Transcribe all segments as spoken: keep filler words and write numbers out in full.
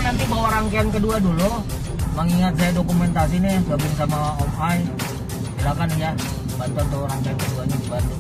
nanti bawa rangkaian kedua dulu. Mengingat saya dokumentasi nih gabung sama Om Ai. Silakan ya, bantu untuk rangkaian keduanya di Bandung.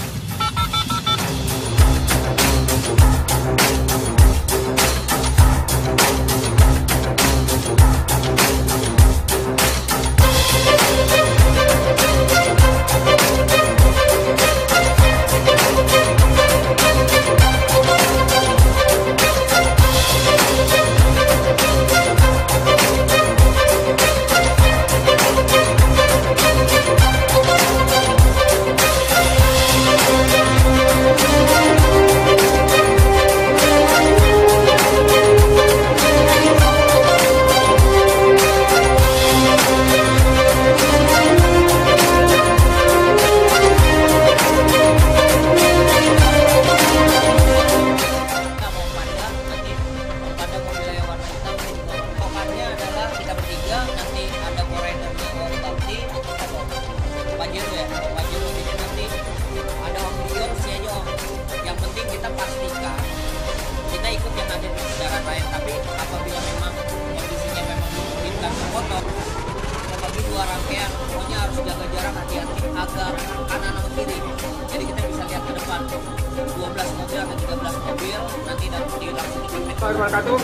Rangkaian pokoknya harus jaga jarak, hati-hati agar kanan atau kiri, jadi kita bisa lihat ke depan dua belas mobil atau tiga belas mobil nanti dan di langsung di sini. Wabarakatuh.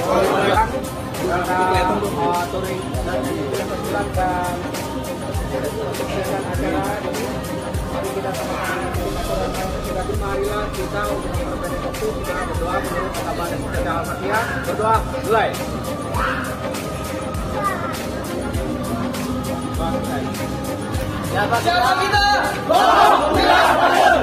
Dalam touring dan mempersilakan kesuksesan acara ini. Mari kita sama-sama melakukan kesuksesan. Marilah kita untuk memperbaiki waktu kita berdoa menurut kata kita Al-Fatihah. Berdoa mulai. Ya, Jalan kita, bohong tidak adil.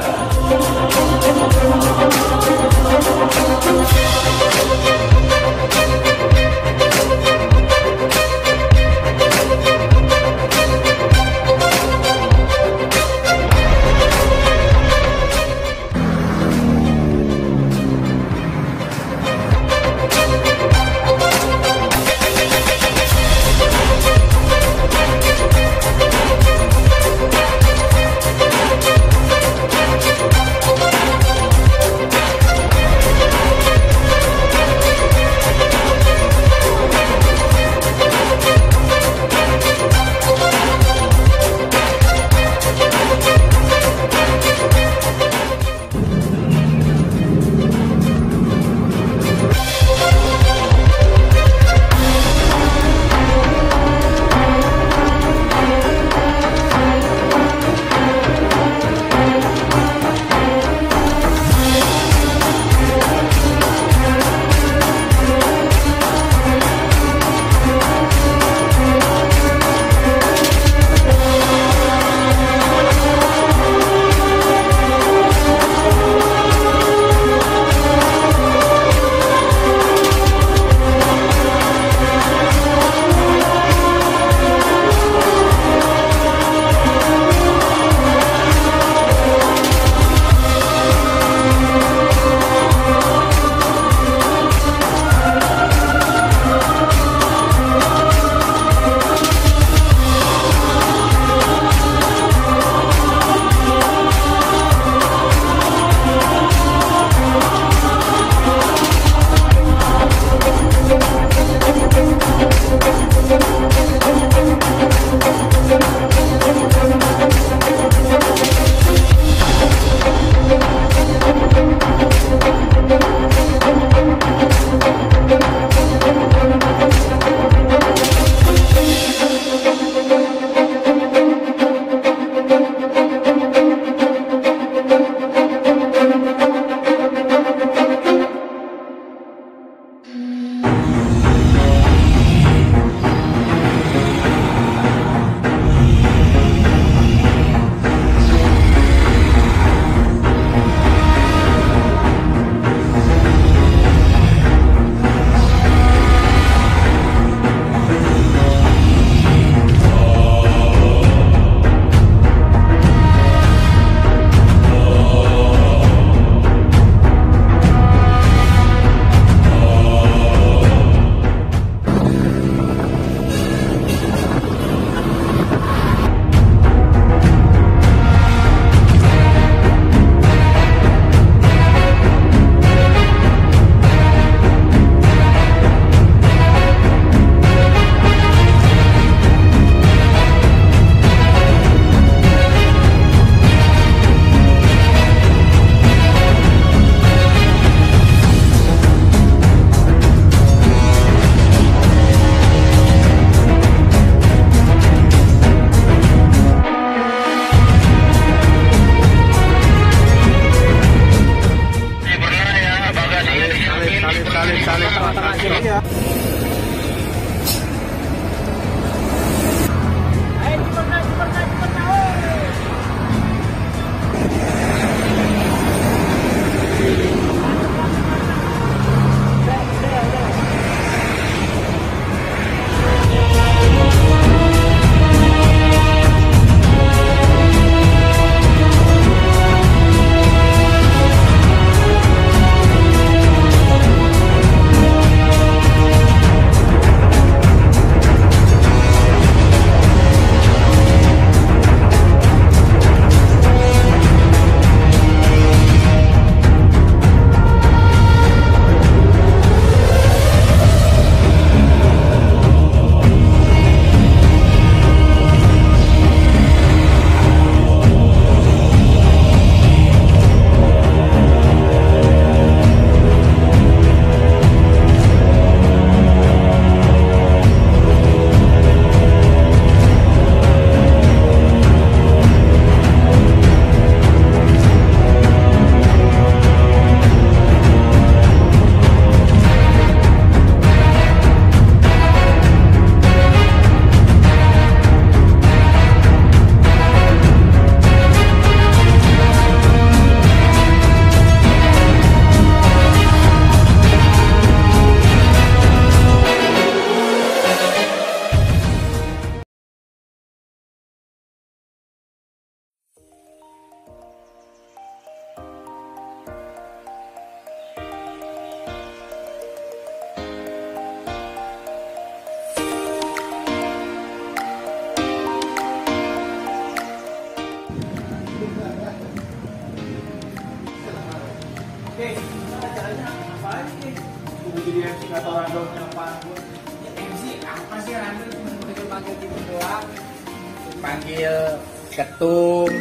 atau random siapa? M C apa sih random cuma begitu panggil gitu doang? Panggil ketum.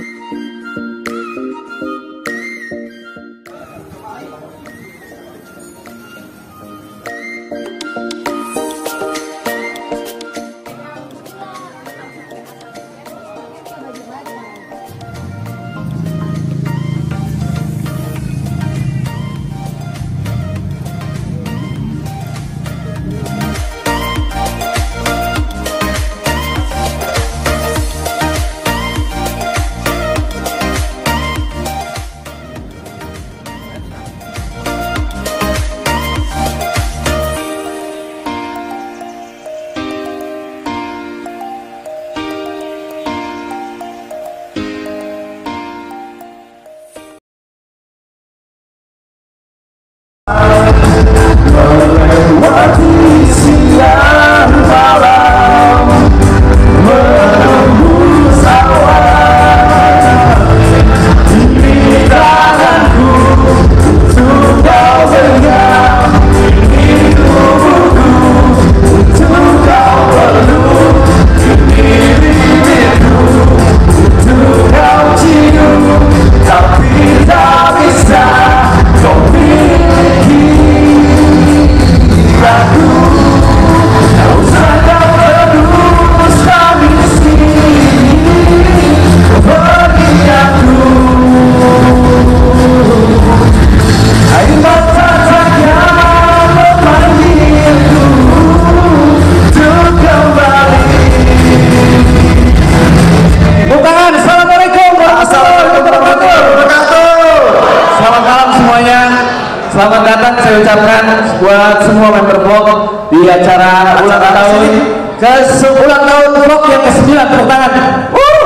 Selamat datang saya ucapkan buat semua member vlog di acara ulang tahun ke ulang tahun vlog yang ke sembilan, tepuk tangan. Uh!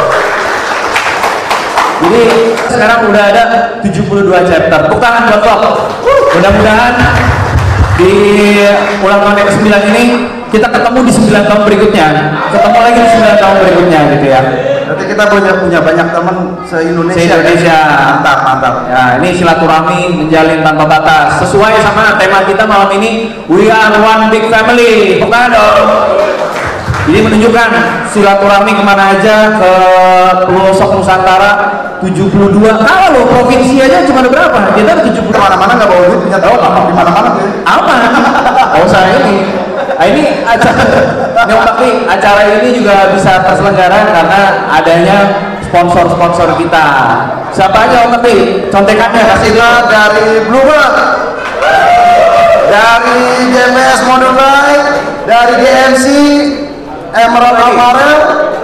Jadi sekarang udah ada tujuh puluh dua chapter, tepuk tangan buat vlog. Uh! Mudah-mudahan di ulang tahun yang ke sembilan ini kita ketemu di sembilan tahun berikutnya, ketemu lagi di sembilan tahun berikutnya gitu ya. Berarti kita punya punya banyak teman se-Indonesia. Se-Indonesia. Mantap, mantap. Ya, ini silaturahmi menjalin tanpa batas. Sesuai sama tema kita malam ini, We Are One Big Family. Bukan dong. Jadi menunjukkan silaturahmi kemana aja ke pelosok Nusantara. tujuh puluh dua. Kalau lo provinsi aja cuma ada berapa? Kita ada tujuh puluh. Kemana-mana nggak bawa duit, punya tahu apa? Di mana-mana tuh. Aman. Oh saya ini. Nah, ini acara, tapi acara ini juga bisa terselenggara karena adanya sponsor-sponsor kita. Siapa aja Om Ngerti? Contekannya kasih Kita dari Bluebird, dari G M S Model Light, dari G M C Emerald Apparel,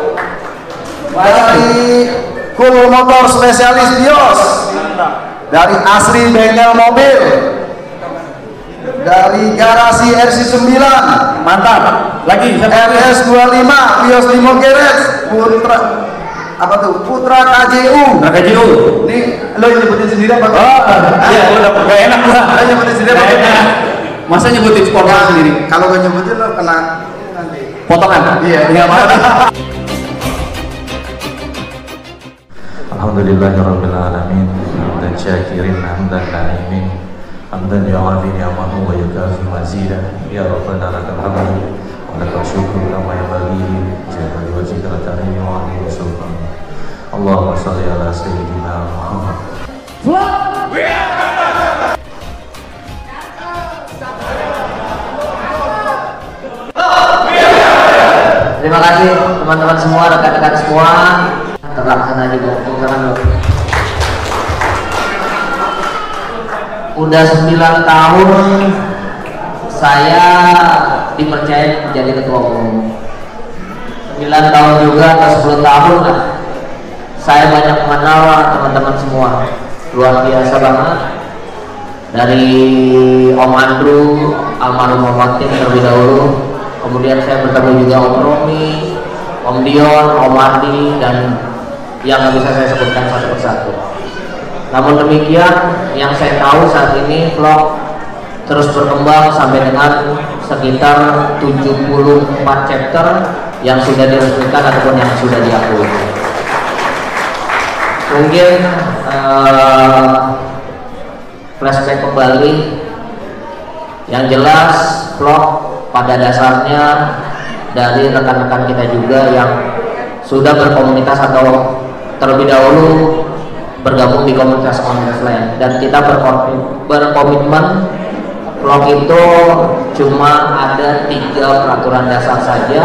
dari Cool Motor Spesialis Bios, dari Asri Bengkel Mobil, dari Garasi R C sembilan, mantap. Lagi R S dua puluh lima, Bios Limo Garage, Putra apa tuh? Putra K J U. Putra K J U. Ini lo yang nyebutin sendiri apa? Oh, iya, udah gak enak gua. Lo nyebutin sendiri apa? Enak. Masa nyebutin sponsor sendiri? Kalau gak nyebutin lo kena nanti. Potongan. Iya, iya banget. Alhamdulillahirabbil alamin, hamdan syakirin hamdan na'imin, hamdan yu'afi ni'amahu wa yukafi mazidah. Ya Rabbana lakal hamdu wa lakal syukru kama yanbaghi jalali wajhika wa ta'ala wa 'ala sultan. Allahumma shalli ala sayyidina Muhammad. Terima kasih teman-teman semua, rekan-rekan semua. Terlaksana di bawah. Udah sembilan tahun saya dipercaya menjadi ketua umum. sembilan tahun juga atau sepuluh tahun lah saya banyak mengenal teman-teman semua. Luar biasa banget. Dari Om Andrew, almarhum Om Martin terlebih dahulu. Kemudian saya bertemu juga Om Romi, Om Dion, Om Ardi, dan yang nggak bisa saya sebutkan satu persatu. Namun demikian, yang saya tahu saat ini vlog terus berkembang sampai dengan sekitar tujuh puluh empat chapter yang sudah diresmikan ataupun yang sudah diakui. Mungkin uh, flashback kembali Yang jelas vlog pada dasarnya dari rekan-rekan kita juga yang sudah berkomunitas atau terlebih dahulu bergabung di komunitas-komunitas lain, dan kita berkomitmen vlog itu cuma ada tiga peraturan dasar saja.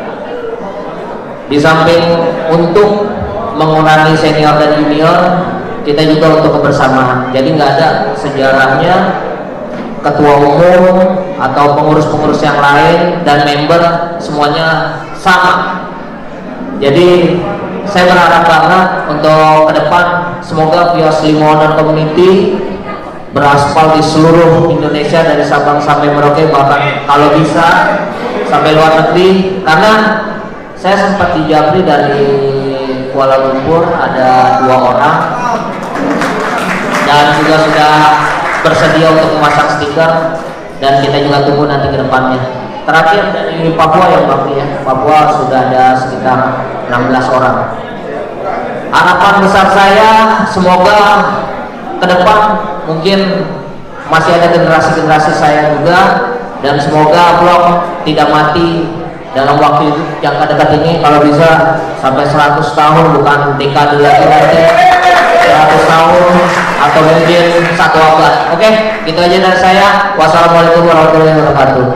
Di samping untuk mengurangi senior dan junior, kita juga untuk kebersamaan. Jadi nggak ada sejarahnya ketua umum atau pengurus-pengurus yang lain dan member semuanya sama. Jadi saya berharap banget untuk ke depan semoga Vios Limonan Community beraspal di seluruh Indonesia dari Sabang sampai Merauke, bahkan kalau bisa sampai luar negeri. Karena saya sempat di Japri dari Kuala Lumpur ada dua orang dan juga sudah bersedia untuk memasang stiker, dan kita juga tunggu nanti ke depannya. Terakhir dari Papua ya Pak ya, Papua sudah ada sekitar enam belas orang. Harapan besar saya semoga ke depan mungkin masih ada generasi-generasi saya juga, dan semoga vlog tidak mati dalam waktu yang dekat ini. Kalau bisa sampai seratus tahun, bukan dekade lagi nanti, seratus tahun atau mungkin satu abad. Oke, gitu aja dari saya. Wassalamualaikum warahmatullahi wabarakatuh.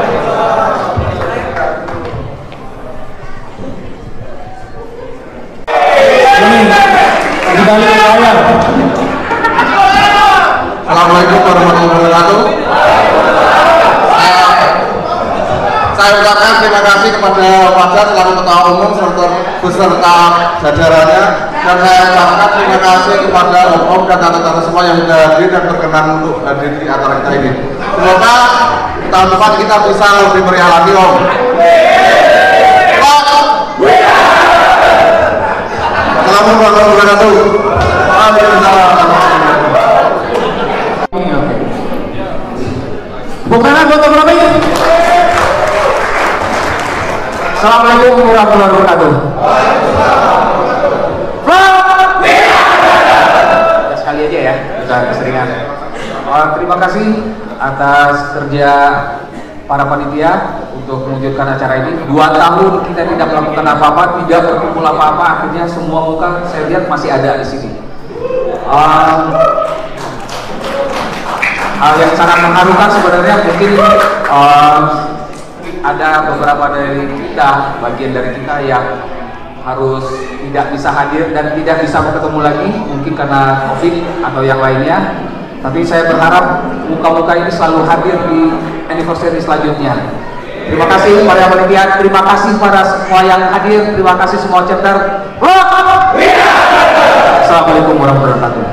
Assalamualaikum warahmatullahi wabarakatuh. Saya, saya ucapkan terima kasih kepada Fajar selaku ketua umum serta beserta jajarannya, dan saya ucapkan terima kasih kepada om dan tante-tante semua yang sudah hadir dan berkenan untuk hadir di acara kita ini. Semoga tahun depan kita bisa lebih meriah lagi om. Assalamualaikum warahmatullahi wabarakatuh. Waalaikumsalam. Bukan anggota berapa ini? Assalamualaikum warahmatullahi wabarakatuh. Sekali aja ya, bisa keseringan. Oh, terima kasih atas kerja para panitia untuk mewujudkan acara ini. Dua tahun kita tidak melakukan apa-apa, tidak berkumpul apa-apa, akhirnya semua muka saya lihat masih ada di sini. Um, hal yang sangat mengharukan sebenarnya mungkin um, ada beberapa dari kita, bagian dari kita yang harus tidak bisa hadir dan tidak bisa bertemu lagi, mungkin karena COVID atau yang lainnya. Tapi saya berharap muka-muka ini selalu hadir di anniversary selanjutnya. Terima kasih para panitia, terima kasih para semua yang hadir, terima kasih semua chapter. Assalamualaikum warahmatullahi wabarakatuh.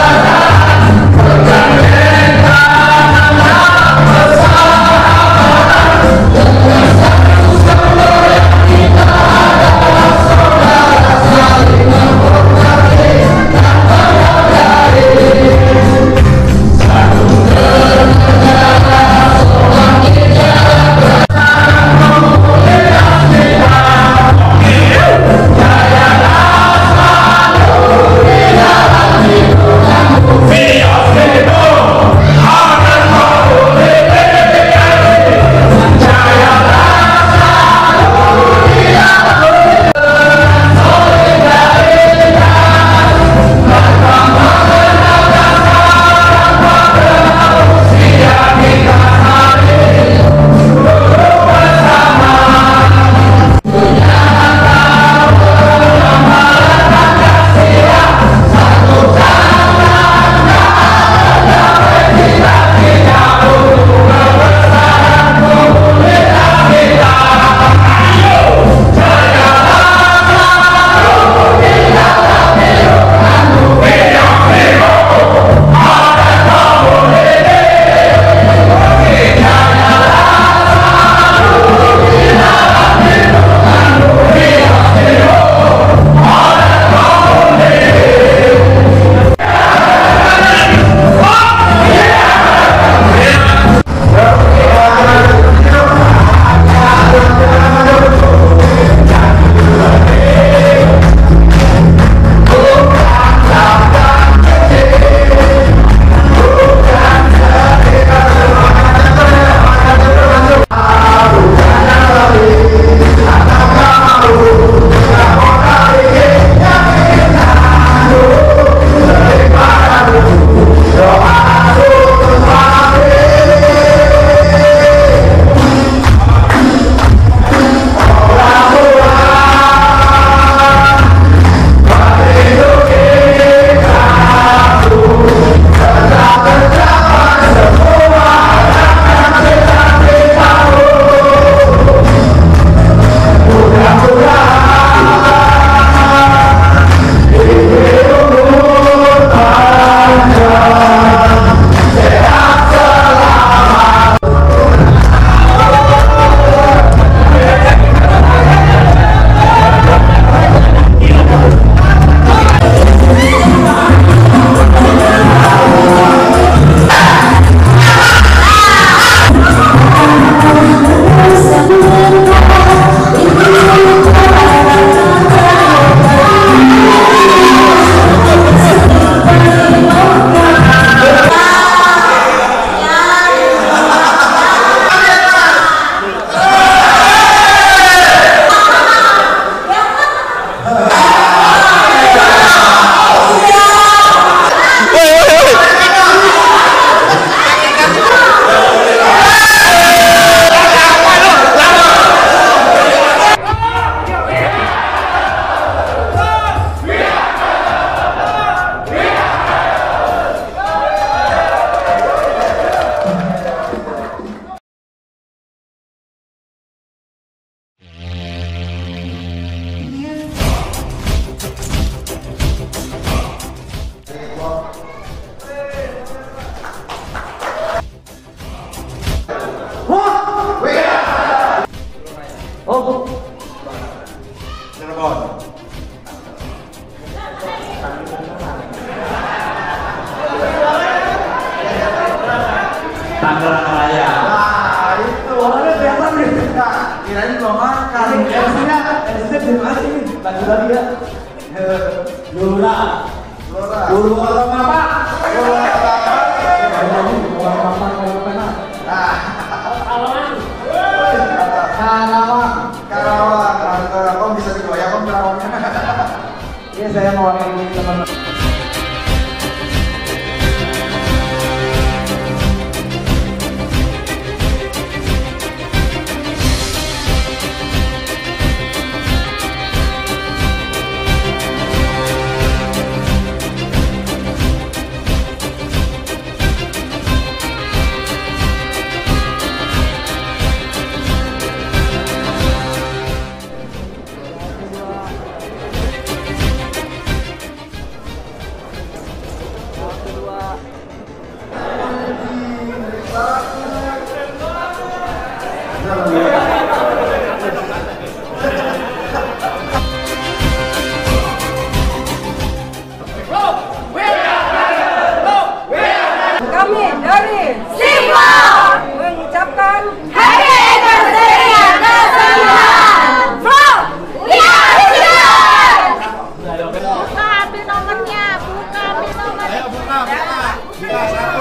Bersama ya. Nah, itu. Orangnya biasa nih. Nah, kirain belum makan. Maksudnya, maksudnya di mana ini? Lagi-lagi ya. Lura. Lura. Guru orang apa? Guru orang apa? Orang apa? Karawang. Karawang. Karawang. Karawang bisa digoyang kan Karawangnya? Iya, saya mau wakili teman-teman. Kami dari Simba mengucapkan Hari Anniversary ke sembilan. From We Are Citizen. Buka ambil nomornya, buka ambil nomornya. Ayo buka, buka. Buka satu.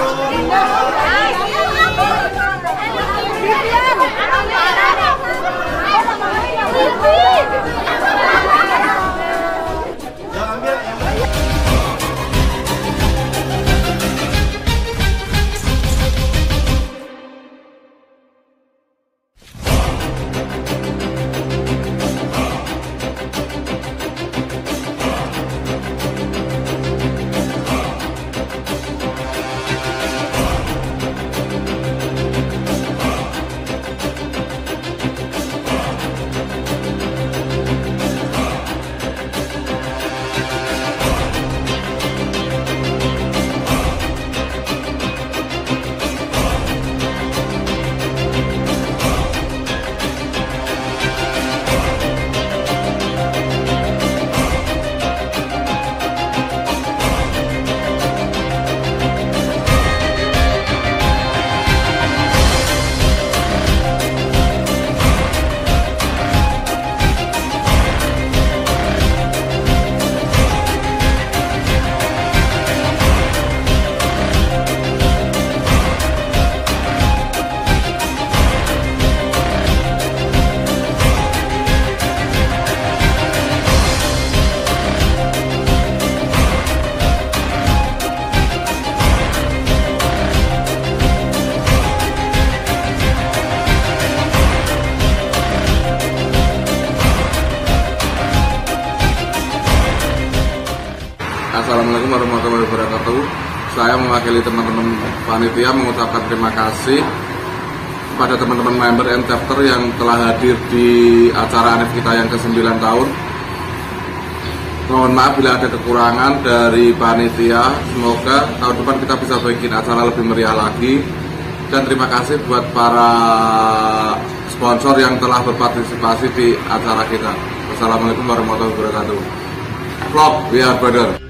Assalamualaikum warahmatullahi wabarakatuh. Saya mewakili teman-teman panitia mengucapkan terima kasih kepada teman-teman member and chapter yang telah hadir di acara A N I F kita yang ke sembilan tahun. Mohon maaf bila ada kekurangan dari panitia. Semoga tahun depan kita bisa bikin acara lebih meriah lagi. Dan terima kasih buat para sponsor yang telah berpartisipasi di acara kita. Wassalamualaikum warahmatullahi wabarakatuh. Vlog We Are Brother.